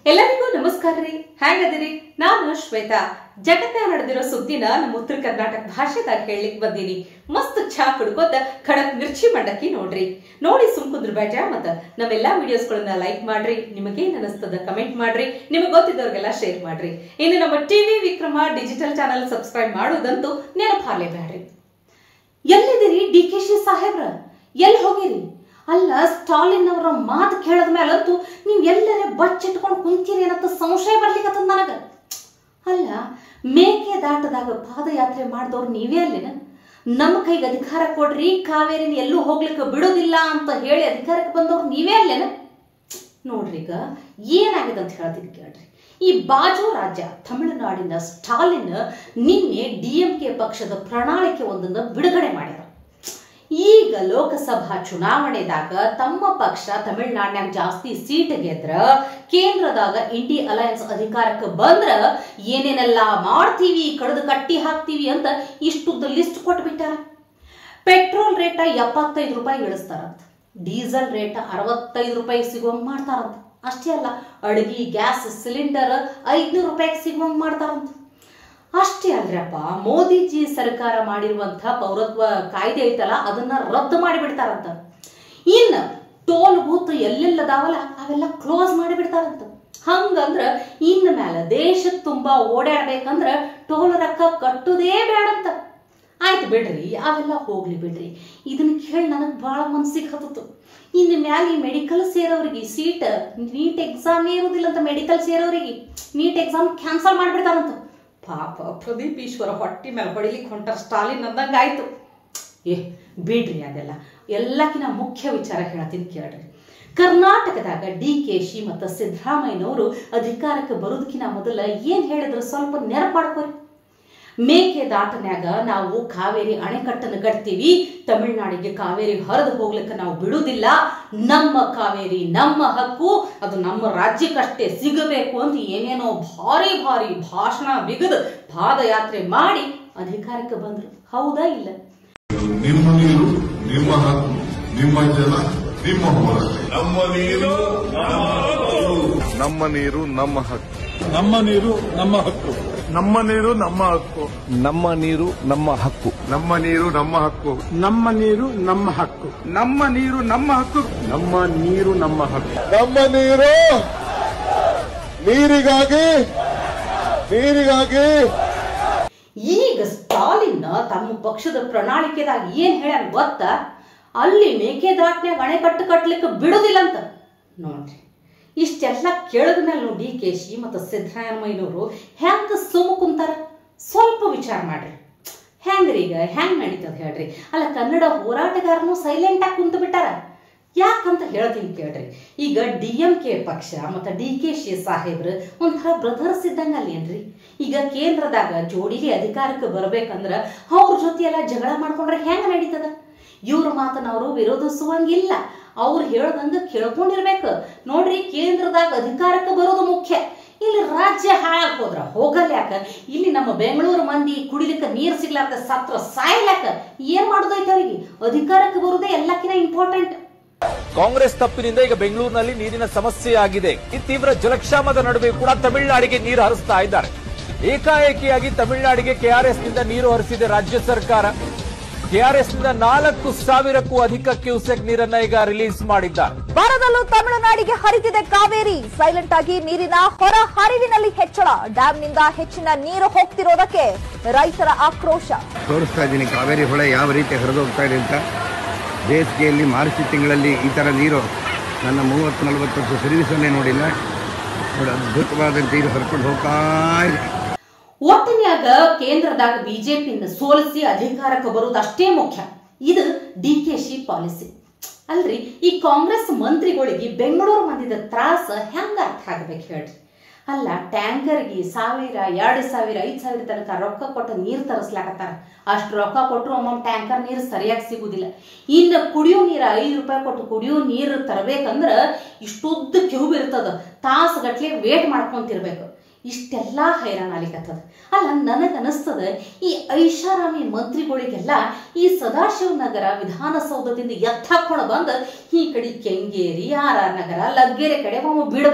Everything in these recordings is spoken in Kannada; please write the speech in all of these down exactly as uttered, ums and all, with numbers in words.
ಎಲ್ಲರಿಗೂ ನಮಸ್ಕಾರ ರೀ. ಹೇಗದಿರಿ? ನಾನು ಶ್ವೇತಾ. ಜಗತ್ತ ನಡೆದಿರೋ ಸುದ್ದಿನ ನಮ್ಮ ಉತ್ತರ ಕರ್ನಾಟಕ ಭಾಷೆದಾಗ ಹೇಳಲಿಕ್ಕೆ ಬಂದೀನಿ. ಮಸ್ತ್ ಚಾ ಕುಡ್ಕೋತ ಖಡಕ್ ಮಿರ್ಚಿ ಮಂಡಕ್ಕಿ ನೋಡ್ರಿ. ನೋಡಿ ಸುಮ್ಕುಂದ್ರ ಬೇಟ. ಮತ್ತ ನಮ್ಮೆಲ್ಲಾ ವಿಡಿಯೋಸ್ಗಳನ್ನ ಲೈಕ್ ಮಾಡ್ರಿ. ನಿಮಗೇನ್ ಅನಿಸ್ತದ ಕಮೆಂಟ್ ಮಾಡ್ರಿ. ನಿಮಗೆ ಗೊತ್ತಿದ್ದವ್ರಿಗೆಲ್ಲ ಶೇರ್ ಮಾಡ್ರಿ. ಇನ್ನು ನಮ್ಮ TV Vikrama digital channel subscribe ಮಾಡೋದಂತೂ ನೆನಪಾರ್ಲೇಬೇಡ್ರಿ. ಎಲ್ಲಿದ್ದೀರಿ ಡಿ ಕೆ ಶಿ ಸಾಹೇಬ್ರ? ಎಲ್ಲಿ ಹೋಗಿರಿ? ಅಲ್ಲ, ಸ್ಟಾಲಿನ್ ಅವರ ಮಾತು ಕೇಳದ ಮೇಲಂತೂ ನೀವು ಎಲ್ಲರೇ ಬಚ್ಚಿಟ್ಕೊಂಡು ಕುಂತೀರಿ ಅನ್ನತ್ತ ಸಂಶಯ ಬರ್ಲಿಕ್ಕತ್ತದ ನನಗ. ಅಲ್ಲ, ಮೇಕೆದಾಟದಾಗ ಪಾದಯಾತ್ರೆ ಮಾಡಿದವ್ರು ನೀವೇ ಅಲ್ಲೇನ? ನಮ್ಮ ಕೈಗೆ ಅಧಿಕಾರ ಕೊಡ್ರಿ, ಕಾವೇರಿನ ಎಲ್ಲೂ ಹೋಗ್ಲಿಕ್ಕೆ ಬಿಡೋದಿಲ್ಲ ಅಂತ ಹೇಳಿ ಅಧಿಕಾರಕ್ಕೆ ಬಂದವ್ರು ನೀವೇ ಅಲ್ಲೇನ? ನೋಡ್ರಿ, ಈಗ ಏನಾಗಿದೆ ಅಂತ ಹೇಳ್ತೀನಿ ಕೇಳ್ರಿ. ಈ ಬಾಜು ರಾಜ್ಯ ತಮಿಳುನಾಡಿನ ಸ್ಟಾಲಿನ್ ನಿನ್ನೆ ಡಿ ಎಂ ಕೆ ಪಕ್ಷದ ಪ್ರಣಾಳಿಕೆ ಒಂದನ್ನು ಬಿಡುಗಡೆ ಮಾಡ್ಯಾರ. ಈಗ ಲೋಕಸಭಾ ಚುನಾವಣೆದಾಗ ತಮ್ಮ ಪಕ್ಷ ತಮಿಳುನಾಡಿನಾಗ ಜಾಸ್ತಿ ಸೀಟ್ ಗೆದ್ರ ಕೇಂದ್ರದಾಗ ಇಂಡಿ ಅಲಯನ್ಸ್ ಅಧಿಕಾರಕ್ಕೆ ಬಂದ್ರ ಏನೇನೆಲ್ಲ ಮಾಡ್ತೀವಿ, ಕಡ್ದು ಕಟ್ಟಿ ಹಾಕ್ತೀವಿ ಅಂತ ಇಷ್ಟುದ್ದ ಲಿಸ್ಟ್ ಕೊಟ್ಬಿಟ್ಟಾರ. ಪೆಟ್ರೋಲ್ ರೇಟ ಎಪ್ಪತ್ತೈದು ರೂಪಾಯಿ ಇಳಿಸ್ತಾರಂತ, ಡೀಸೆಲ್ ರೇಟ್ ಅರವತ್ತೈದು ರೂಪಾಯಿ ಸಿಗುವಂಗ್ ಮಾಡ್ತಾರಂತ. ಅಷ್ಟೇ ಅಲ್ಲ, ಅಡುಗೆ ಗ್ಯಾಸ್ ಸಿಲಿಂಡರ್ ಐದ್ನೂರು ರೂಪಾಯಿಗೆ ಸಿಗುವಂಗ್ ಮಾಡ್ತಾರಂತ. ಅಷ್ಟೇ ಅಲ್ರಪ್ಪ, ಮೋದಿಜಿ ಸರ್ಕಾರ ಮಾಡಿರುವಂತಹ ಪೌರತ್ವ ಕಾಯ್ದೆ ಐತಲ್ಲ, ಅದನ್ನ ರದ್ದು ಮಾಡಿಬಿಡ್ತಾರಂತ. ಇನ್ನು ಟೋಲ್ ಬೂತ್ ಎಲ್ಲೆಲ್ಲದಾವಲ್ಲ ಅವೆಲ್ಲ ಕ್ಲೋಸ್ ಮಾಡಿಬಿಡ್ತಾರಂತ. ಹಂಗಂದ್ರ ಇನ್ನ ಮ್ಯಾಲ ದೇಶದ ತುಂಬಾ ಓಡಾಡ್ಬೇಕಂದ್ರ ಟೋಲ್ ರೊಕ್ಕ ಕಟ್ಟುದೇ ಬೇಡಂತ. ಆಯ್ತು ಬಿಡ್ರಿ, ಅವೆಲ್ಲ ಹೋಗ್ಲಿ ಬಿಡ್ರಿ. ಇದನ್ನ ಕೇಳಿ ನನಗೆ ಬಹಳ ಮನ್ಸಿಗೆ ಹತ್ತಿತು. ಇನ್ನು ಮ್ಯಾಲ ಈ ಮೆಡಿಕಲ್ ಸೇರೋರಿಗೆ ಸೀಟ್ ನೀಟ್ ಎಕ್ಸಾಮ್ ಇರುವುದಿಲ್ಲ ಅಂತ, ಮೆಡಿಕಲ್ ಸೇರೋರಿಗೆ ನೀಟ್ ಎಕ್ಸಾಮ್ ಕ್ಯಾನ್ಸಲ್ ಮಾಡಿಬಿಡ್ತಾರಂತ. ಪಾಪ ಪ್ರದೀಪ್ ಈಶ್ವರ ಹೊಟ್ಟಿ ಮೇಲೆ ಹೊಡಿಲಿಕ್ಕೆ ಹೊಂಟಾರ ಸ್ಟಾಲಿನ್ ಅಂದಂಗೆ ಆಯ್ತು. ಏ ಬಿಡ್ರಿ, ಅದೆಲ್ಲ ಎಲ್ಲಕ್ಕಿಂತ ಮುಖ್ಯ ವಿಚಾರ ಹೇಳ್ತೀನಿ ಕೇಳ್ರಿ. ಕರ್ನಾಟಕದಾಗ ಡಿ ಕೆ ಶಿ ಮತ್ತು ಸಿದ್ದರಾಮಯ್ಯನವರು ಅಧಿಕಾರಕ್ಕೆ ಬರೋದಕ್ಕಿಂತ ಮೊದಲ ಏನ್ ಹೇಳಿದ್ರು ಸ್ವಲ್ಪ ನೆನಪು ಮಾಡ್ಕೊರಿ. ಮೇಕೆದಾಟನ್ಯಾಗ ನಾವು ಕಾವೇರಿ ಅಣೆಕಟ್ಟನ್ನು ಕಟ್ತೀವಿ, ತಮಿಳುನಾಡಿಗೆ ಕಾವೇರಿ ಹರಿದು ಹೋಗ್ಲಿಕ್ಕೆ ನಾವು ಬಿಡುವುದಿಲ್ಲ, ನಮ್ಮ ಕಾವೇರಿ ನಮ್ಮ ಹಕ್ಕು, ಅದು ನಮ್ಮ ರಾಜ್ಯಕ್ಕಷ್ಟೇ ಸಿಗಬೇಕು ಅಂತ ಏನೇನೋ ಭಾರಿ ಭಾರಿ ಭಾಷಣ ಬಿಗದು ಪಾದಯಾತ್ರೆ ಮಾಡಿ ಅಧಿಕಾರಕ್ಕೆ ಬಂದ್ರು. ಹೌದಾ ಇಲ್ಲ? ನಿಮ್ಮ ನೀರು ನಿಮ್ಮ ಹಕ್ಕು, ನಿಮ್ಮ ಜನ ನಿಮ್ಮ ಹೋರಾಟ. ನಮ್ಮ ನೀರು ನಮ್ಮ ನೀರು ನಮ್ಮ ಹಕ್ಕು, ನಮ್ಮ ನೀರು ನಮ್ಮ ಹಕ್ಕು, ನಮ್ಮ ನೀರು ನಮ್ಮ ಹಕ್ಕು, ನಮ್ಮ ನೀರು ನಮ್ಮ ಹಕ್ಕು, ನಮ್ಮ ನೀರು ನಮ್ಮ ಹಕ್ಕು, ನಮ್ಮ ನೀರು ನಮ್ಮ ಹಕ್ಕು, ನಮ್ಮ ನೀರು ನಮ್ಮ ಹಕ್ಕು, ನಮ್ಮ ನೀರು ನಮ್ಮ ಹಕ್ಕು. ನಮ್ಮ ನೀರು ನೀರಿಗಾಗಿ ನೀರಿಗಾಗಿ. ಈಗ ಸ್ಟಾಲಿನ್ ತಮ್ಮ ಪಕ್ಷದ ಪ್ರಣಾಳಿಕೆದಾಗ ಏನ್ ಹೇಳ್ಯಾರ ಗೊತ್ತಾ? ಅಲ್ಲಿ ಮೇಕೆದಾಟ್ನ್ಯಾಗ ಅಣೆಕಟ್ಟು ಕಟ್ಟಲಿಕ್ಕೆ ಬಿಡುದಿಲ್ಲ ಅಂತ. ನೋಡ್ರಿ, ಇಷ್ಟೆಲ್ಲ ಕೇಳಿದ ಮೇಲೆ ಡಿ ಕೆ ಶಿ ಮತ್ತು ಸಿದ್ದರಾಮಯ್ಯನವರು ಹೆಂಗ ಸುಮ್ಮ ಕುಂತಾರ ಸ್ವಲ್ಪ ವಿಚಾರ ಮಾಡ್ರಿ. ಹೆಂಗ್ರಿ ಈಗ ಹೆಂಗ್ ನಡೀತದ ಹೇಳ್ರಿ? ಅಲ್ಲ, ಕನ್ನಡ ಹೋರಾಟಗಾರನು ಸೈಲೆಂಟ್ ಆಗಿ ಕುಂತು ಬಿಟ್ಟಾರ. ಯಾಕಂತ ಹೇಳ್ತೀನಿ ಕೇಳ್ರಿ. ಈಗ ಡಿ ಎಂ ಕೆ ಪಕ್ಷ ಮತ್ತು ಡಿ ಕೆ ಶಿ ಸಾಹೇಬ್ರು ಒಂಥರ ಬ್ರದರ್ಸ್ ಇದ್ದಂಗ ಅಲ್ಲೇನ್ರಿ? ಈಗ ಕೇಂದ್ರದಾಗ ಜೋಡಿಗೆ ಅಧಿಕಾರಕ್ಕೆ ಬರ್ಬೇಕಂದ್ರ ಅವ್ರ ಜೊತೆ ಎಲ್ಲ ಜಗಳ ಮಾಡ್ಕೊಂಡ್ರೆ ಹೆಂಗ ನಡೀತದ? ಇವ್ರ ಮಾತನ್ನ ಅವರು ವಿರೋಧಿಸುವಂಗಿಲ್ಲ, ಅವ್ರು ಹೇಳ್ದಂಗ ಕೇಳ್ಕೊಂಡಿರ್ಬೇಕು. ನೋಡ್ರಿ, ಕೇಂದ್ರದಾಗ ಅಧಿಕಾರಕ್ಕೆ ಬರೋದು ಮುಖ್ಯ. ಇಲ್ಲಿ ರಾಜ್ಯ ಹಾಳಾಗ್ ಹೋದ್ರ ಹೋಗಲ್ಲ ಯಾಕ? ಇಲ್ಲಿ ನಮ್ಮ ಬೆಂಗಳೂರು ಮಂದಿ ಕುಡಿಲಿಕ್ಕೆ ನೀರು ಸಿಗ್ಲಾರ್ದ ಸತ್ರ ಸಾಯ್ಲಾಕ ಏನ್ ಮಾಡೋದೈತೆ ಅವರಿಗೆ? ಅಧಿಕಾರಕ್ಕೆ ಬರೋದೇ ಎಲ್ಲಕ್ಕಿಂತ ಇಂಪಾರ್ಟೆಂಟ್. ಕಾಂಗ್ರೆಸ್ ತಪ್ಪಿನಿಂದ ಈಗ ಬೆಂಗಳೂರಿನಲ್ಲಿ ನೀರಿನ ಸಮಸ್ಯೆ ಆಗಿದೆ. ಈ ತೀವ್ರ ಜಲಕ್ಷಾಮದ ನಡುವೆ ಕೂಡ ತಮಿಳುನಾಡಿಗೆ ನೀರು ಹರಿಸ್ತಾ ಇದ್ದಾರೆ. ಏಕಾಏಕಿಯಾಗಿ ತಮಿಳುನಾಡಿಗೆ ಕೆಆರ್ಎಸ್ ನಿಂದ ನೀರು ಹರಿಸಿದೆ ರಾಜ್ಯ ಸರ್ಕಾರ. ಕೆಆರ್ಎಸ್ ನಿಂದ ನಾಲ್ಕು ಸಾವಿರಕ್ಕೂ ಅಧಿಕ ಕ್ಯೂಸೆಕ್ ನೀರನ್ನ ಈಗ ರಿಲೀಸ್ ಮಾಡಿದ್ದಾರೆ. ಬರದಲ್ಲೂ ತಮಿಳುನಾಡಿಗೆ ಹರಿದಿದೆ ಕಾವೇರಿ. ಸೈಲೆಂಟ್ ಆಗಿ ನೀರಿನ ಹೊರ ಹರಿವಿನಲ್ಲಿ ಹೆಚ್ಚಳ. ಡ್ಯಾಂನಿಂದ ಹೆಚ್ಚಿನ ನೀರು ಹೋಗ್ತಿರೋದಕ್ಕೆ ರೈತರ ಆಕ್ರೋಶ. ತೋರಿಸ್ತಾ ಇದ್ದೀನಿ ಕಾವೇರಿ ಹೊಳೆ ಯಾವ ರೀತಿ ಹರಿದೋಗ್ತಾ ಇದೆ ಅಂತ. ಬೇಸಿಗೆಯಲ್ಲಿ ಮಾರ್ಚ್ ತಿಂಗಳಲ್ಲಿ ಈ ಥರ ನೀರು ನನ್ನ ಮೂವತ್ತು ನಲವತ್ತು ವರ್ಷ ಸರ್ವಿಸನ್ನೇ ನೋಡಿಲ್ಲ. ನೋಡಿ, ಅದ್ಭುತವಾದಂಥ ನೀರು ಹರ್ಕೊಂಡು ಹೋಗ್ತಾ ಇದೆ. ಒಟ್ಟಿನ್ಯಾಗ ಕೇಂದ್ರದಾಗ ಬಿಜೆಪಿಯಿಂದ ಸೋಲಿಸಿ ಅಧಿಕಾರಕ್ಕೆ ಬರುವುದು ಅಷ್ಟೇ ಮುಖ್ಯ. ಇದು ಡಿ ಕೆ ಶಿ ಪಾಲಿಸಿ ಅಲ್ರಿ. ಈ ಕಾಂಗ್ರೆಸ್ ಮಂತ್ರಿಗಳಿಗೆ ಬೆಂಗಳೂರು ಮಂದಿದ ತ್ರಾಸ ಹೆಂಗ ಅರ್ಥ ಆಗ್ಬೇಕು ಹೇಳ್ರಿ? ಅಲ್ಲ, ಟ್ಯಾಂಕರ್ಗೆ ಸಾವಿರ ಎರಡು ಸಾವಿರ ಐದು ಸಾವಿರ ತನಕ ರೊಕ್ಕ ಕೊಟ್ಟು ನೀರು ತರಿಸ್ಲಾಕತ್ತಾರ. ಅಷ್ಟು ರೊಕ್ಕ ಕೊಟ್ಟರು ಒಮ್ಮೊಮ್ಮೆ ಟ್ಯಾಂಕರ್ ನೀರು ಸರಿಯಾಗಿ ಸಿಗುದಿಲ್ಲ. ಇನ್ನು ಕುಡಿಯೋ ನೀರು ಐದು ರೂಪಾಯಿ ಕೊಟ್ಟು ಕುಡಿಯೋ ನೀರು ತರಬೇಕಂದ್ರ ಇಷ್ಟುದ್ದ ಕ್ಯೂಬ್ ಇರ್ತದ, ತಾಸುಗಟ್ಲೆ ವೇಟ್ ಮಾಡ್ಕೊಂತಿರ್ಬೇಕು. ಇಷ್ಟೆಲ್ಲ ಹೈರಾಣ ಆಗ್ಲಿಕ್ಕತ್ತದ. ಅಲ್ಲ, ನನಗನಿಸ್ತದ ಈ ಐಷಾರಾಮಿ ಮಂತ್ರಿಗಳಿಗೆಲ್ಲ ಈ ಸದಾಶಿವನಗರ ವಿಧಾನಸೌಧದಿಂದ ಎತ್ತಾಕೊಂಡು ಬಂದು ಈ ಕಡೆ ಕೆಂಗೇರಿ, ಆರ್ ಆರ್ ನಗರ, ಲಗ್ಗೆರೆ ಕಡೆ ಒಮ್ಮೆ ಬಿಡಬೇಕು.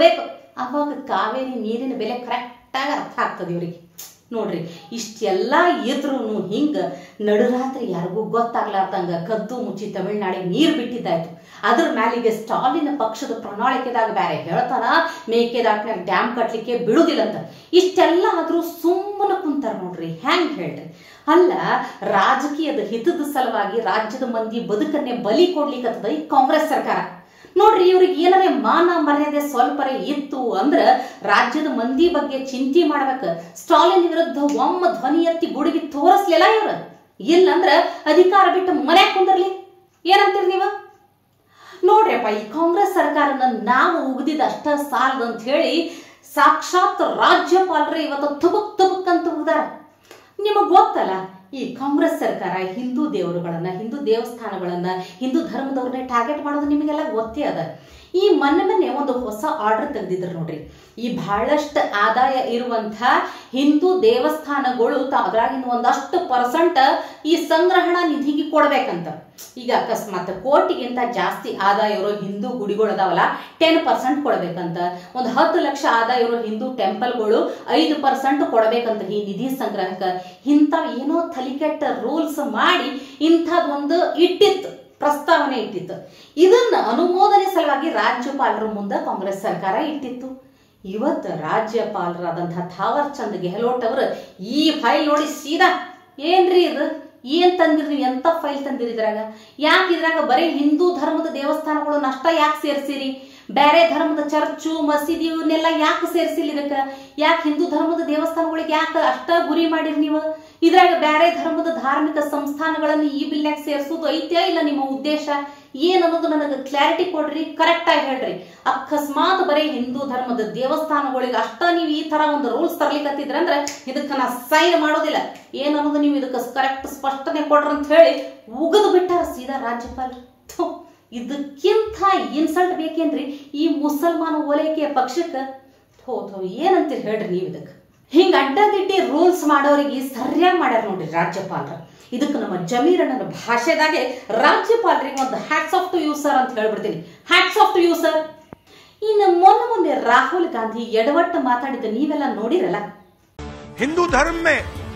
ಅವಾಗ ಕಾವೇರಿ ನೀರಿನ ಬೆಲೆ ಕರೆಕ್ಟಾಗಿ ಅರ್ಥ ಆಗ್ತದೆ ಇವರಿಗೆ. ನೋಡ್ರಿ, ಇಷ್ಟೆಲ್ಲ ಇದ್ರೂ ಹಿಂಗ ನಡುರಾತ್ರಿ ಯಾರಿಗೂ ಗೊತ್ತಾಗ್ಲಾರ್ದಂಗ ಕದ್ದು ಮುಚ್ಚಿ ತಮಿಳ್ನಾಡಿಗೆ ನೀರು ಬಿಟ್ಟಿದ್ದಾಯ್ತು. ಅದ್ರ ಮ್ಯಾಲಿಗೆ ಸ್ಟಾಲಿನ್ ಪಕ್ಷದ ಪ್ರಣಾಳಿಕೆದಾಗ ಬೇರೆ ಹೇಳ್ತಾನ ಮೇಕೆದಾಟ್ನಾಗ ಡ್ಯಾಮ್ ಕಟ್ಲಿಕ್ಕೆ ಬಿಡುದಿಲ್ಲ ಅಂತ. ಇಷ್ಟೆಲ್ಲ ಆದ್ರೂ ಸುಮ್ಮನೆ ಕುಂತಾರ ನೋಡ್ರಿ. ಹೆಂಗ್ ಹೇಳ್ರಿ? ಅಲ್ಲ, ರಾಜಕೀಯದ ಹಿತದ ಸಲುವಾಗಿ ರಾಜ್ಯದ ಮಂದಿ ಬದುಕನ್ನೇ ಬಲಿ ಕೊಡ್ಲಿಕ್ಕತ್ತದ ಈ ಕಾಂಗ್ರೆಸ್ ಸರ್ಕಾರ. ನೋಡ್ರಿ, ಇವ್ರಿಗೆ ಏನಾರೇ ಮಾನ ಮರ್ಯಾದೆ ಸ್ವಲ್ಪರೇ ಇತ್ತು ಅಂದ್ರ ರಾಜ್ಯದ ಮಂದಿ ಬಗ್ಗೆ ಚಿಂತೆ ಮಾಡ್ಬೇಕ. ಸ್ಟಾಲಿನ್ ವಿರುದ್ಧ ಒಮ್ಮ ಧ್ವನಿ ಎತ್ತಿ ಗುಡುಗಿ ತೋರಿಸ್ಲಿಲ್ಲ ಇವ್ರ. ಇಲ್ಲಂದ್ರ ಅಧಿಕಾರ ಬಿಟ್ಟು ಮನ್ಯಾಗ ಕುಂದರ್ಲಿ. ಏನಂತೀರಿ ನೀವು? ನೋಡ್ರಿಪ್ಪ, ಈ ಕಾಂಗ್ರೆಸ್ ಸರ್ಕಾರನ ನಾವು ಉಗ್ದಿದ ಅಷ್ಟ ಸಾಲದ ಅಂತ ಹೇಳಿ ಸಾಕ್ಷಾತ್ ರಾಜ್ಯಪಾಲರೇ ಇವತ್ತು ತುಬುಕ್ ತುಬುಕ್ ಅಂತ ಉಗ್ದಾರ. ನಿಮಗ್ ಗೊತ್ತಲ್ಲ, ಈ ಕಾಂಗ್ರೆಸ್ ಸರ್ಕಾರ ಹಿಂದೂ ದೇವರುಗಳನ್ನ, ಹಿಂದೂ ದೇವಸ್ಥಾನಗಳನ್ನ, ಹಿಂದೂ ಧರ್ಮದವ್ರನ್ನ ಟಾರ್ಗೆಟ್ ಮಾಡೋದು ನಿಮಗೆಲ್ಲ ಗೊತ್ತೇ ಅದ. ಈ ಮೊನ್ನೆ ಮೊನ್ನೆ ಒಂದು ಹೊಸ ಆರ್ಡರ್ ತೆಗೆದಿದ್ರು ನೋಡ್ರಿ. ಈ ಬಹಳಷ್ಟು ಆದಾಯ ಇರುವಂತ ಹಿಂದೂ ದೇವಸ್ಥಾನಗಳು ಅದ್ರಾಗಿನ ಒಂದಷ್ಟು ಪರ್ಸೆಂಟ್ ಈ ಸಂಗ್ರಹಣಾ ನಿಧಿಗೆ ಕೊಡ್ಬೇಕಂತ. ಈಗ ಅಕಸ್ಮಾತ್ ಕೋಟಿಗಿಂತ ಜಾಸ್ತಿ ಆದಾಯ ಇರೋ ಹಿಂದೂ ಗುಡಿಗಳು ಅದಾವಲ್ಲ, ಟೆನ್ ಪರ್ಸೆಂಟ್ ಕೊಡ್ಬೇಕಂತ. ಒಂದು ಹತ್ತು ಲಕ್ಷ ಆದಾಯ ಇರೋ ಹಿಂದೂ ಟೆಂಪಲ್ಗಳು ಐದು ಪರ್ಸೆಂಟ್ ಕೊಡ್ಬೇಕಂತ ಈ ನಿಧಿ ಸಂಗ್ರಹಕ್ಕೆ. ಇಂಥ ಏನೋ ತಲಿಕೆಟ್ಟ ರೂಲ್ಸ್ ಮಾಡಿ ಇಂಥದ್ದೊಂದು ಇಟ್ಟಿತ್ತು, ಪ್ರಸ್ತಾವನೆ ಇಟ್ಟಿತ್ತು. ಇದನ್ನ ಅನುಮೋದನೆ ಸಲುವಾಗಿ ರಾಜ್ಯಪಾಲರ ಮುಂದೆ ಕಾಂಗ್ರೆಸ್ ಸರ್ಕಾರ ಇಟ್ಟಿತ್ತು. ಇವತ್ತು ರಾಜ್ಯಪಾಲರಾದಂತಹ ಥಾವರ್ ಚಂದ್ ಗೆಹ್ಲೋಟ್ ಅವರು ಈ ಫೈಲ್ ನೋಡಿ ಸೀದಾ ಏನ್ರಿ ಇದು, ಏನ್ ತಂದಿರಿ ನೀವು, ಎಂತ ಫೈಲ್ ತಂದಿರಿ ಇದ್ರಾಗ? ಯಾಕೆ ಇದ್ರಾಗ ಬರೀ ಹಿಂದೂ ಧರ್ಮದ ದೇವಸ್ಥಾನಗಳು ಅಷ್ಟ ಯಾಕೆ ಸೇರಿಸಿರಿ? ಬೇರೆ ಧರ್ಮದ ಚರ್ಚು ಮಸೀದಿ ಇವನ್ನೆಲ್ಲ ಯಾಕೆ ಸೇರಿಸಿಲ್ಲ ಇದಕ್ಕ? ಯಾಕೆ ಹಿಂದೂ ಧರ್ಮದ ದೇವಸ್ಥಾನಗಳಿಗೆ ಯಾಕೆ ಅಷ್ಟ ಗುರಿ ಮಾಡಿರಿ ನೀವು? ಇದ್ರಾಗ ಬೇರೆ ಧರ್ಮದ ಧಾರ್ಮಿಕ ಸಂಸ್ಥಾನಗಳನ್ನು ಈ ಬಿಲ್ನಾಗ ಸೇರಿಸೋದು ಐತ್ಯಾ ಇಲ್ಲ ನಿಮ್ಮ ಉದ್ದೇಶ ಏನ್ ಅನ್ನೋದು ನನಗೆ ಕ್ಲಾರಿಟಿ ಕೊಡ್ರಿ, ಕರೆಕ್ಟ್ ಆಗಿ ಹೇಳ್ರಿ. ಅಕಸ್ಮಾತ್ ಬರೀ ಹಿಂದೂ ಧರ್ಮದ ದೇವಸ್ಥಾನಗಳಿಗೆ ಅಷ್ಟ ನೀವು ಈ ತರ ಒಂದು ರೂಲ್ಸ್ ತರ್ಲಿಕ್ಕತ್ತಿದ್ರ ಅಂದ್ರೆ ಇದಕ್ಕ ನಾ ಸೈನ್ ಮಾಡೋದಿಲ್ಲ. ಏನ್ ಅನ್ನೋದು ನೀವು ಇದಕ್ಕೆ ಕರೆಕ್ಟ್ ಸ್ಪಷ್ಟನೆ ಕೊಡ್ರಿ ಅಂತ ಹೇಳಿ ಉಗಿದು ಬಿಟ್ಟಾರ ಸೀದಾ ರಾಜ್ಯಪಾಲರು. ಇದಕ್ಕಿಂತ ಇನ್ಸಲ್ಟ್ ಬೇಕೇನ್ರಿ ಈ ಮುಸಲ್ಮಾನ ಓಲೈಕೆಯ ಪಕ್ಷಕ್ಕೆ? ಥೋ ಥೋ ಏನಂತೀರಿ ಹೇಳ್ರಿ ನೀವು ಇದಕ್ಕೆ? ಹಿಂಗ ಅಡ್ಡದಿಡ್ಡಿ ರೂಲ್ಸ್ ಮಾಡೋರಿಗೆ ಸರಿಯಾಗಿ ಮಾಡ್ಯಾರ ನೋಡ್ರಿ ರಾಜ್ಯಪಾಲರು. ಇದಕ್ಕೆ ನಮ್ಮ ಜಮೀರಣ್ಣನ ಭಾಷೆದಾಗೆ ರಾಜ್ಯಪಾಲರಿಗೆ ಒಂದು hats off to you sir ಅಂತ ಹೇಳ್ಬಿಡ್ತೀನಿ. Hats off to you sir. ಇನ್ನು ಮೊನ್ನೆ ಮೊನ್ನೆ ರಾಹುಲ್ ಗಾಂಧಿ ಎಡವಟ್ಟು ಮಾತಾಡಿದ ನೀವೆಲ್ಲ ನೋಡಿರಲ್ಲ. हिंदू धर्म में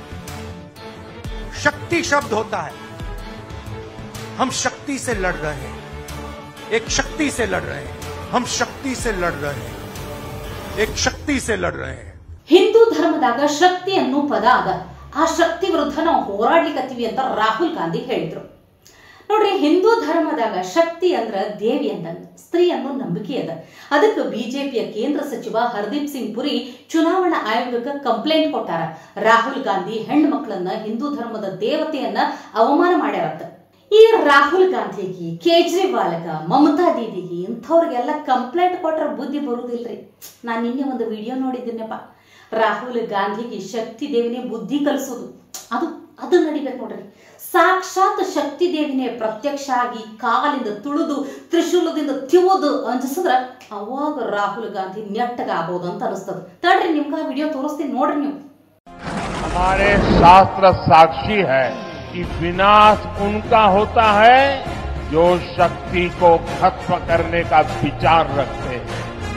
शक्ति शब्द होता है. हम शक्ति से लड़ रहे हैं, एक शक्ति से लड़ रहे हैं, हम शक्ति से लड़ रहे हैं, एक शक्ति से लड़ रहे हैं. ಹಿಂದೂ ಧರ್ಮದಾಗ ಶಕ್ತಿ ಅನ್ನೋ ಪದ ಅದ. ಆ ಶಕ್ತಿ ವಿರುದ್ಧ ನಾವು ಹೋರಾಡ್ಲಿಕ್ಕತ್ತೀವಿ ಅಂತ ರಾಹುಲ್ ಗಾಂಧಿ ಹೇಳಿದ್ರು. ನೋಡ್ರಿ, ಹಿಂದೂ ಧರ್ಮದಾಗ ಶಕ್ತಿ ಅಂದ್ರ ದೇವಿ ಅಂದಂಗ, ಸ್ತ್ರೀ ಅನ್ನೋ ನಂಬಿಕೆ ಅದ. ಅದಕ್ಕೆ ಬಿಜೆಪಿಯ ಕೇಂದ್ರ ಸಚಿವ ಹರ್ದೀಪ್ ಸಿಂಗ್ ಪುರಿ ಚುನಾವಣಾ ಆಯೋಗಕ್ಕೆ ಕಂಪ್ಲೇಂಟ್ ಕೊಟ್ಟಾರ. ರಾಹುಲ್ ಗಾಂಧಿ ಹೆಣ್ಣು ಮಕ್ಕಳನ್ನ ಹಿಂದೂ ಧರ್ಮದ ದೇವತೆಯನ್ನ ಅವಮಾನ ಮಾಡ್ಯಾರಂತ. ಈ ರಾಹುಲ್ ಗಾಂಧಿಗೆ, ಕೇಜ್ರಿವಾಲ್ಗ, ಮಮತಾ ದೀದಿಗೆ ಇಂಥವ್ರಿಗೆಲ್ಲ ಕಂಪ್ಲೇಂಟ್ ಕೊಟ್ರ ಬುದ್ಧಿ ಬರುದಿಲ್ರಿ. ನಾನು ನಿನ್ನೆ ಒಂದು ವಿಡಿಯೋ ನೋಡಿದ್ದೀನಪ್ಪ. ರಾಹುಲ್ ಗಾಂಧಿಗೆ ಶಕ್ತಿ ದೇವಿನೇ ಬುದ್ಧಿ ಕಲಿಸೋದು, ಅದು ಅದು ನಡಿಬೇಕು ನೋಡ್ರಿ. ಸಾಕ್ಷಾತ್ ಶಕ್ತಿ ದೇವಿನೇ ಪ್ರತ್ಯಕ್ಷ ಆಗಿ ಕಾಲಿಂದ ತುಳಿದು ತ್ರಿಶೂಲದಿಂದ ತಿವುದು ಅಂಜಿಸಿದ್ರ ಅವಾಗ ರಾಹುಲ್ ಗಾಂಧಿ ನೆಟ್ಟಗಾಗಬಹುದು ಅಂತ ಅನಿಸ್ತದ. ತಡ್ರಿ, ನಿಮ್ಗೆ ಆ ವಿಡಿಯೋ ತೋರಿಸ್ತೀನಿ ನೋಡ್ರಿ ನೀವು. हमारे शास्त्र साक्षी है कि विनाश उनका होता है जो शक्ति को खत्म करने का विचार रखते हैं.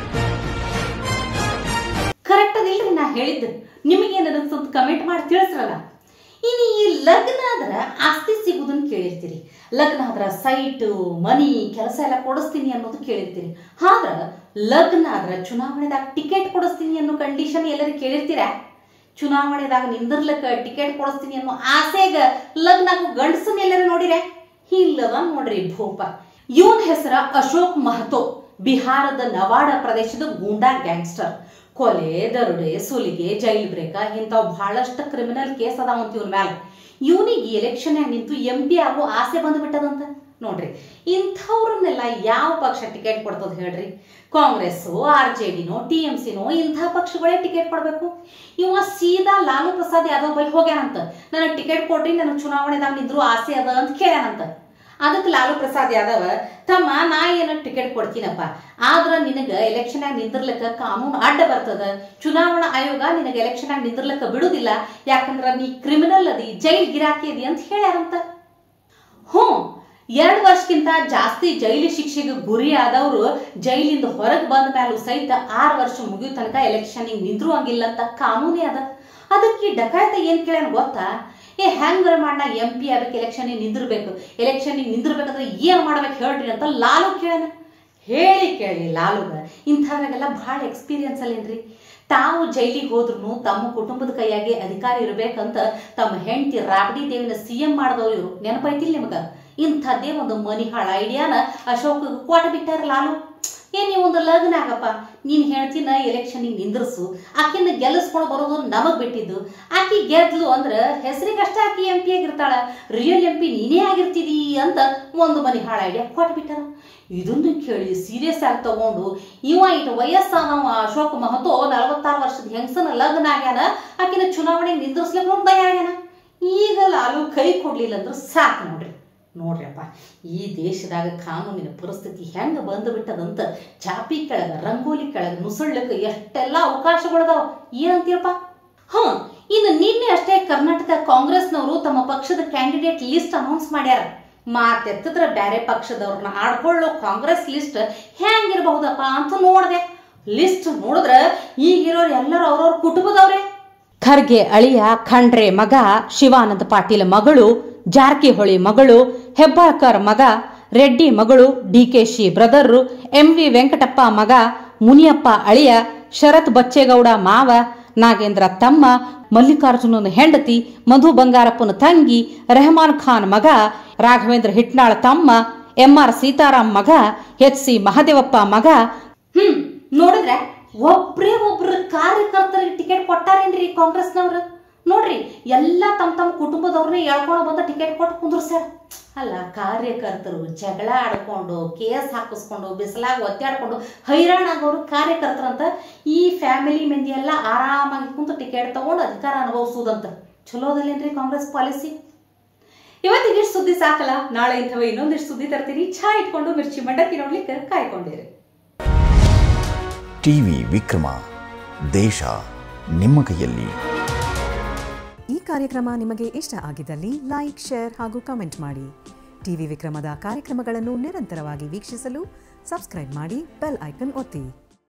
ಕರೆಕ್ಟ್ ಅದಿಲ್ರಿ ನಾ ಹೇಳಿದ್ದು? ನಿಮಗೇನಾದ್ರು ಸ್ವಲ್ಪ ಕಮೆಂಟ್ ಮಾಡಿ ತಿಳಿಸ್ರಲ್ಲ. ಇನ್ನು ಈ ಲಗ್ನ ಆದ್ರ ಆಸ್ತಿ ಸಿಗುದನ್ನ ಕೇಳಿರ್ತೀರಿ, ಲಗ್ನ ಆದ್ರ ಸೈಟು ಮನಿ ಕೆಲಸ ಎಲ್ಲ ಕೊಡಿಸ್ತೀನಿ ಅನ್ನೋದು ಕೇಳಿರ್ತೀರಿ. ಆದ್ರ ಲಗ್ನ ಆದ್ರ ಚುನಾವಣೆದಾಗ ಟಿಕೆಟ್ ಕೊಡಿಸ್ತೀನಿ ಅನ್ನೋ ಕಂಡೀಷನ್ ಎಲ್ಲರೂ ಕೇಳಿರ್ತೀರಾ? ಚುನಾವಣೆದಾಗ ನಿಂದಿರ್ಲಕ್ಕ ಟಿಕೆಟ್ ಕೊಡಿಸ್ತೀನಿ ಅನ್ನೋ ಆಸೆಗ ಲಗ್ನ ಆಗೋ ಗಂಡಸನ್ನ ಎಲ್ಲರೂ ನೋಡಿರೆ? ಇಲ್ಲವ ನೋಡ್ರಿ ಭೂಪ. ಇವನ್ ಹೆಸರ ಅಶೋಕ್ ಮಹತೋ, ಬಿಹಾರದ ನವಾಡ ಪ್ರದೇಶದ ಗೂಂಡಾ ಗ್ಯಾಂಗ್ಸ್ಟರ್. ಕೊಲೆ, ದರೋಡೆ, ಸುಲಿಗೆ, ಜೈಲ್ ಬ್ರೇಕ ಇಂಥವು ಬಹಳಷ್ಟು ಕ್ರಿಮಿನಲ್ ಕೇಸ್ ಅದಾವಂತ ಇವನ್ ಮ್ಯಾಲ. ಇವನಿಗೆ ಎಲೆಕ್ಷನ್ ನಿಂತು ಎಂ ಪಿ ಆಗೋ ಆಸೆ ಬಂದ್ಬಿಟ್ಟದಂತ. ನೋಡ್ರಿ, ಇಂಥವ್ರನ್ನೆಲ್ಲ ಯಾವ ಪಕ್ಷ ಟಿಕೆಟ್ ಕೊಡ್ತದ ಹೇಳ್ರಿ? ಕಾಂಗ್ರೆಸ್ಸು, ಆರ್ ಜೆ ಡಿನೋ, ಟಿ ಎಂ ಸಿನೋ ಇಂಥ ಪಕ್ಷಗಳೇ ಟಿಕೆಟ್ ಕೊಡ್ಬೇಕು. ಇವ ಸೀದಾ ಲಾಲು ಪ್ರಸಾದ್ ಯಾದವ್ ಬಳಿ ಹೋಗ್ಯಾನಂತ. ನನಗೆ ಟಿಕೆಟ್ ಕೊಡ್ರಿ, ನನಗೆ ಚುನಾವಣೆದಾಗ ನಿಂದ್ರು ಆಸೆ ಅದ ಅಂತ ಕೇಳ್ಯಾನಂತ. ಅದಕ್ಕೆ ಲಾಲು ಪ್ರಸಾದ್ ಯಾದವ್, ತಮ್ಮ ನಾ ಏನ ಟಿಕೆಟ್ ಕೊಡ್ತೀನಪ್ಪ, ಆದ್ರ ನಿನಗ ಎಲೆಕ್ಷನ್ ಆಗಿ ನಿಂದಿರ್ಲಕ್ಕ ಕಾನೂನು ಅಡ್ಡ ಬರ್ತದ. ಚುನಾವಣಾ ಆಯೋಗ ನಿನಗೆ ಎಲೆಕ್ಷನ್ ಆಗಿ ನಿಂದಿರ್ಲಕ್ಕ ಬಿಡುದಿಲ್ಲ, ಯಾಕಂದ್ರ ನೀ ಕ್ರಿಮಿನಲ್ ಅದಿ, ಜೈಲ್ ಗಿರಾಕಿ ಅದಿ ಅಂತ ಹೇಳ್ಯಾರಂತ. ಹ್ಞೂ, ಎರಡು ವರ್ಷಕ್ಕಿಂತ ಜಾಸ್ತಿ ಜೈಲು ಶಿಕ್ಷೆಗೆ ಗುರಿ ಆದವರು ಜೈಲಿಂದ ಹೊರಗೆ ಬಂದ ಮೇಲೂ ಸಹಿತ ಆರು ವರ್ಷ ಮುಗಿಯೋ ತನಕ ಎಲೆಕ್ಷನ್ ನಿಂದ್ರು ಹಂಗಿಲ್ಲ ಅಂತ ಕಾನೂನೇ ಅದ. ಅದಕ್ಕೆ ಡಕಾಯತ ಏನ್ ಕೇಳ್ಯಾನ ಗೊತ್ತಾ? ಏ ಹೆಂಗ್ರ ಮಾಡ ಎಂ ಪಿ ಆಗ್ಬೇಕು, ಎಲೆಕ್ಷನ್ ನಿಂದಿರ್ಬೇಕು, ಎಲೆಕ್ಷನ್ ನಿಂದಿರ್ಬೇಕಂದ್ರೆ ಏನ್ ಮಾಡ್ಬೇಕು ಹೇಳ್ರಿ ಅಂತ ಲಾಲು ಕೇಳ್ಯಾನ. ಹೇಳಿ ಕೇಳಿ ಲಾಲುಗ ಇಂಥವ್ರಿಗೆಲ್ಲ ಬಹಳ ಎಕ್ಸ್ಪೀರಿಯನ್ಸ್ ಅಲ್ಲೇನ್ರಿ. ತಾವು ಜೈಲಿಗೆ ಹೋದ್ರು ತಮ್ಮ ಕುಟುಂಬದ ಕೈಯಾಗಿ ಅಧಿಕಾರ ಇರ್ಬೇಕಂತ ತಮ್ಮ ಹೆಂಡತಿ ರಾಬಡಿ ದೇವಿನ ಸಿ ಎಂ ಮಾಡಿದವ್ರು ಇವರು. ನೆನಪೈತಿಲ್ಲ ನಿಮಗ? ಇಂಥದ್ದೇ ಒಂದು ಮನಿಹಾಳ ಐಡಿಯಾನ ಅಶೋಕ್ ಕೊಟ್ಟ ಬಿಟ್ಟಾರ ಲಾಲು. ಏನ್ ನೀವು ಒಂದು ಲಗ್ನ ಆಗಪ್ಪ, ನೀನ್ ಹೇಳ್ತಿನ ಎಲೆಕ್ಷನ್ಗೆ ನಿಂದ್ರಸು, ಆಕಿನ ಗೆಲ್ಲಿಸ್ಕೊಂಡು ಬರೋದು ನಮಗ್ ಬಿಟ್ಟಿದ್ದು. ಆಕಿ ಗೆದ್ಲು ಅಂದ್ರ ಹೆಸರಿಗಷ್ಟ ಆಕಿ ಎಂ ಪಿ ಆಗಿರ್ತಾಳ, ರಿಯಲ್ ಎಂ ಪಿ ನೀನೇ ಆಗಿರ್ತಿದಿ ಅಂತ ಒಂದು ಮನಿಹಾಳ ಐಡಿಯಾ ಕೊಟ್ಟ ಬಿಟ್ಟಾರ. ಇದನ್ನು ಕೇಳಿ ಸೀರಿಯಸ್ ಆಗಿ ತಗೊಂಡು ಇವ ಇಟ್ಟು ವಯಸ್ಸಾನವ ಅಶೋಕ್ ಮಹತೋ ನಲವತ್ತಾರು ವರ್ಷದ ಹೆಂಗಸನ ಲಗ್ನ ಆಗ್ಯಾನ, ಆಕಿನ ಚುನಾವಣೆಗೆ ನಿಂದ್ರಿಸ್ಲಿಕ್ಕೆ ತಯಾರಾಗ್ಯಾನ. ಈಗ ಲಾಲು ಕೈ ಕೊಡ್ಲಿಲ್ಲ ಅಂದ್ರೆ ಸಾಕು ನೋಡ್ರಿ. ನೋಡ್ರಿಯಪ್ಪ, ಈ ದೇಶದಾಗ ಕಾನೂನಿನ ಪರಿಸ್ಥಿತಿ ಹೆಂಗ ಬಂದು ಬಿಟ್ಟದಂತ ಚಾಪಿ ಕೆಳಗ ರಂಗೋಲಿ ಕೆಳಗ ನುಸುಳ್ಲಿಕ್ಕೆ ಎಷ್ಟೆಲ್ಲ ಅವಕಾಶಗಳದಾವ. ಏನಂತೀರಪ್ಪ? ಹ ಇನ್ನು ನಿನ್ನೆ ಅಷ್ಟೇ ಕರ್ನಾಟಕ ಕಾಂಗ್ರೆಸ್ನವರು ತಮ್ಮ ಪಕ್ಷದ ಕ್ಯಾಂಡಿಡೇಟ್ ಲಿಸ್ಟ್ ಅನೌನ್ಸ್ ಮಾಡ್ಯಾರ. ಮಾತೆತ್ತಿದ್ರ ಬ್ಯಾರೆ ಪಕ್ಷದವ್ರನ್ನ ಆಡ್ಕೊಳ್ಳೋ ಕಾಂಗ್ರೆಸ್ ಲಿಸ್ಟ್ ಹೆಂಗಿರಬಹುದಪ್ಪ ಅಂತ ನೋಡ್ದೆ. ಲಿಸ್ಟ್ ನೋಡಿದ್ರ ಈಗಿರೋರು ಎಲ್ಲರೂ ಅವ್ರವ್ರ ಕುಟುಂಬದವ್ರೆ. ಖರ್ಗೆ ಅಳಿಯ, ಖಂಡ್ರೆ ಮಗ, ಶಿವಾನಂದ ಪಾಟೀಲ್ ಮಗಳು, ಜಾರಕಿಹೊಳಿ ಮಗಳು, ಹೆಬ್ಬಾಳ್ಕರ್ ಮಗ, ರೆಡ್ಡಿ ಮಗಳು, DKShi brother, M V Venkatappa ಮಗ, ಮುನಿಯಪ್ಪ ಅಳಿಯ, ಶರತ್ ಬಚ್ಚೇಗೌಡ ಮಾವ, ನಾಗೇಂದ್ರ ತಮ್ಮ, ಮಲ್ಲಿಕಾರ್ಜುನನ ಹೆಂಡತಿ, ಮಧು ಬಂಗಾರಪ್ಪನ ತಂಗಿ, ರೆಹಮಾನ್ ಖಾನ್ ಮಗ, ರಾಘವೇಂದ್ರ ಹಿಟ್ನಾಳ್ ತಮ್ಮ, ಎಂ ಆರ್ ಸೀತಾರಾಮ್ ಮಗ, ಎಚ್ ಸಿ ಮಹದೇವಪ್ಪ ಮಗ. ಹ್ಮ್ ನೋಡಿದ್ರೆ ಒಬ್ರೇ ಒಬ್ರು ಕಾರ್ಯಕರ್ತರಿಗೆ ಟಿಕೆಟ್ ಕೊಟ್ಟಾರೇನ್ರಿ ಕಾಂಗ್ರೆಸ್ನವ್ರು? ನೋಡ್ರಿ, ಎಲ್ಲ ತಮ್ಮ ತಮ್ಮ ಕುಟುಂಬದವ್ರನ್ನೇ ಎಳ್ಕೊಂಡು ಬಂದ ಟಿಕೆಟ್ ಕೊಟ್ಟು ಕುಂದ್ರಸ್ಯಾರ. ಅಲ್ಲ, ಕಾರ್ಯಕರ್ತರು ಜಗಳ ಆಡ್ಕೊಂಡು ಕೇಸ್ ಹಾಕಿಸ್ಕೊಂಡು ಬಿಸಿಲಾಗ ಒತ್ತಾಡ್ಕೊಂಡು ಹೈರಾಣ ಆಗೋರು ಕಾರ್ಯಕರ್ತರಂತ ಈ ಫ್ಯಾಮಿಲಿ ಮಂದಿ ಎಲ್ಲ ಆರಾಮಾಗಿ ಕುಂತು ಟಿಕೆಟ್ ತಗೊಂಡು ಅಧಿಕಾರ ಅನುಭವಿಸೋದಂತ. ಚಲೋದಲ್ಲೇನ್ರಿ ಕಾಂಗ್ರೆಸ್ ಪಾಲಿಸಿ? ಇವತ್ತಿಗೆ ಇಷ್ಟು ಸುದ್ದಿ ಸಾಕಲ್ಲ, ನಾಳೆ ಇಂಥವ ಇನ್ನೊಂದಿಷ್ಟು ಸುದ್ದಿ ತರ್ತೀನಿ. ಚಾ ಇಟ್ಕೊಂಡು ಮಿರ್ಚಿ ಮಂಡಕ್ಕಿ ನೋಡ್ಲಿಕ್ಕೆ ಕಾಯ್ಕೊಂಡಿರಿ. ಟಿವಿ ವಿಕ್ರಮ, ದೇಶ ನಿಮ್ಮ ಕೈಯಲ್ಲಿ. ಈ ಕಾರ್ಯಕ್ರಮ ನಿಮಗೆ ಇಷ್ಟ ಆಗಿದ್ದಲ್ಲಿ ಲೈಕ್, ಶೇರ್ ಹಾಗೂ ಕಮೆಂಟ್ ಮಾಡಿ. ಟಿವಿ ವಿಕ್ರಮದ ಕಾರ್ಯಕ್ರಮಗಳನ್ನು ನಿರಂತರವಾಗಿ ವೀಕ್ಷಿಸಲು ಸಬ್ಸ್ಕ್ರೈಬ್ ಮಾಡಿ, ಬೆಲ್ ಐಕನ್ ಒತ್ತಿ.